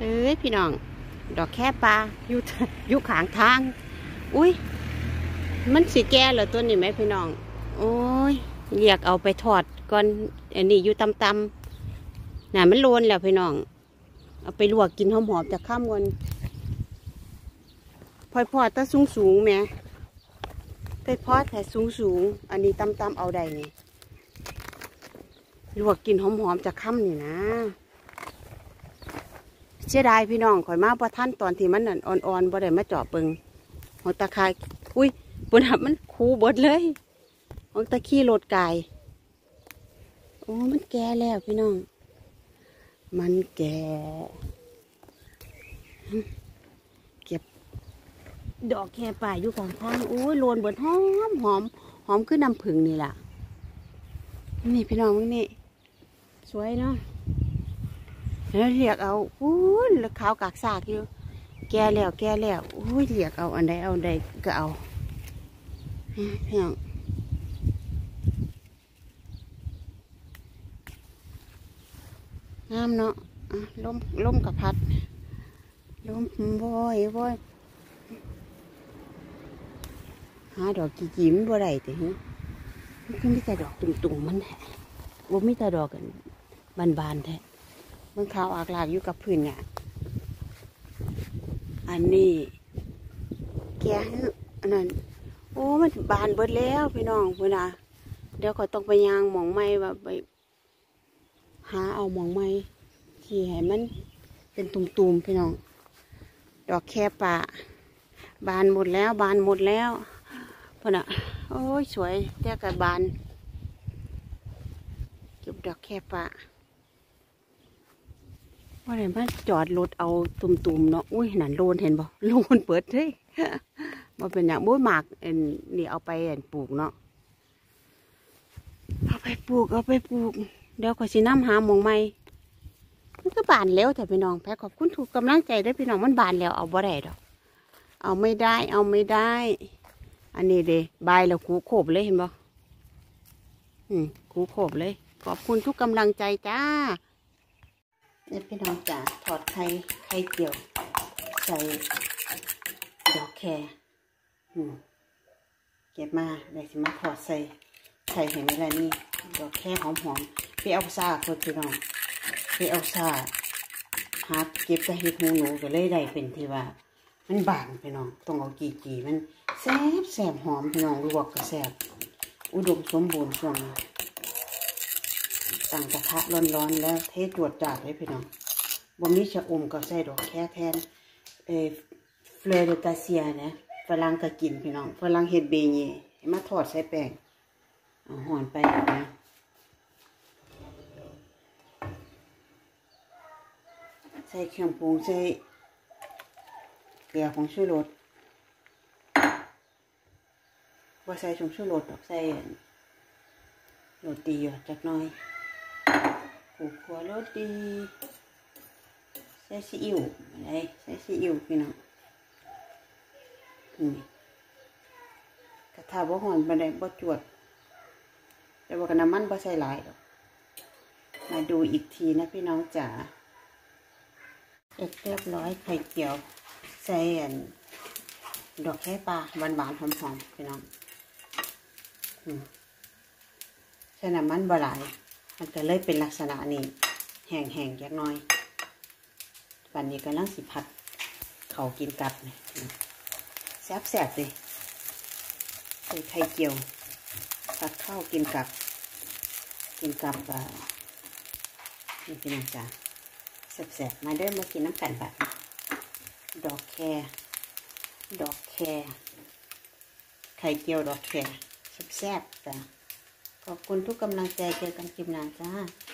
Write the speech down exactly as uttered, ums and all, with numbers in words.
เอ้ยพี่น้องดอกแค่ปลาอยู่อยู่ขางทางอุ้ยมันสีแก่เหรอตัวนี้ไหมพี่น้องโอ้ยอยากเอาไปทอดก่อนอันนี้อยู่ตำตำน่ะมันโลนแล้วพี่น้องเอาไปลวกกินหอมๆจากข้ามวันพอยพอตะสูงสูงแม่ไปพอแต่สูงสูงอันนี้ตำตำเอาได้นี่ลวกกินหอมๆจากข้ามนี่นะเสียดายพี่น้องข่อยมาประท่านตอนที่มันอ่อนๆบ่ได้มาเจาะเปิงหัวตะไคร้อุ้ยบนหับมันคูบดเลยหัวตะขี้โลดกายโอ้มันแก่แล้วพี่น้องมันแก่เก็บดอกแค่ป่าอยู่ข้างทางโอ้ยโลนเบิดหอมหอมหอมขึ้นน้ำผึ้งนี่แหละนี่พี่น้องนี่สวยเนาะแล้วเรียกเอาอู้แล้วขาวกากซากอยู่แก่แล้วแก่แล้วอุ้ยเรียกเอาอันใดเอาใดก็เอาพี่น้องงามเนาะล้มล้มกับพัดล้มบ่อยบ่อยหาดอกกี่จิ้มบ่ได้แต่ฮะมันคือมีแต่ดอกตุ่มๆมันแท้บ่มีแต่ดอกกันบานๆแท้มันขาวอากลากอยู่กับพื้นเนี่ยอันนี้แกอันนั้นโอ้มันบานเบิดแล้วพี่น้องพี่นะเดี๋ยวเขาต้องไปยางหมองไม้ว่าไปหาเอาหมองไม้ที่ให้มันเป็นตุ่มๆพี่น้องดอกแคป่าบานหมดแล้วบานหมดแล้วพ่อน่ะโอ้ยสวยเจ้ากับบานเก็บดอกแคป่าว่าไหนบ้านจอดรถเอาตุ่มๆเนาะอุ้ยหนันโลนเห็นบ่โลนเปิดเฮ้ยมาเป็นอย่างบุ้ยหมากเอ็นนี่เอาไปเอ็นปลูกเนาะเอาไปปลูกเอาไปปลูกเดี๋ยวขอสิน้ำหาหมองไม้มันก็บานแล้วแต่พี่น้องแพ้ขอบคุณถูกกำลังใจได้พี่น้องมันบานแล้วเอาบ่ได้ดอกเอาไม่ได้เอาไม่ได้อันนี้เด้ใบแล้วคูโขบเลยเห็นบ่อืมคูโขบเลยขอบคุณทุกกำลังใจจ้าเนี่ยพี่น้องจ๋าถอดไข่ไข่เจียวใส่ดอกแคเก็บมาเดี๋ยวจะมาถอดใส่ใส่เห็นไหมล่ะนี่ดอกแคหอมหอมไปเอาซาคนพี่น้องไปเอาซาหาเก็บจะเห็ดหูหนูก็เลยได้เป็นที่ว่ามันบานพี่น้องต้องเอากี่กี่มันแซ่บแซ่บหอมพี่น้องลวกก็แซ่บอุดมสมบูรณ์ช่วงตั้งกระทะร้อนๆแล้วเทตรวจจัดให้พี่น้องบนนี้ชะอมก็ใส่ดอกแค่แทนเอเฟลเดตาเซียนะฝรั่งก็กินพี่น้องฝรั่งเฮ็ดเบเย่มาทอดใส่แป้งเอาห่อนไปนะใส่เครื่องปรุงใส่เกลือของชูรสว่าใส่ชงชูรสดอกใส่โรตีอ่ะจักหน่อยผูกขัวโรตีใส่ซีอิ๊วอะไรใส่ซีอิ๊วพี่น้องนี่กระทะบ่ห่อนบ่ได้บ่จวดแต่ว่ากับน้ำมันบ่ใส่หลายดอกมาดูอีกทีนะพี่น้องจ๋าเสร็จเรียบร้อยไข่เจียวใส่ดอกแค่ปลาหวานๆหอมๆพี่น้องใส่น้ำมันบ่หลายมันก็เลยเป็นลักษณะนี้แห้งๆแค่น้อยวันนี้กำลังสิผัดเขากินกับเนี่ยแซ่บๆเลยใส่ไข่เจียวผัดข้าวกินกับกินกับนี่พี่น้องจ๋าแซ่บๆมาเด้อมากินน้ำกันแบบดอกแคดอกแคไข่เจียวดอกแคแซ่บๆจ้ะขอบคุณทุกกำลังใจเจอกันคลิปหน้าจ้า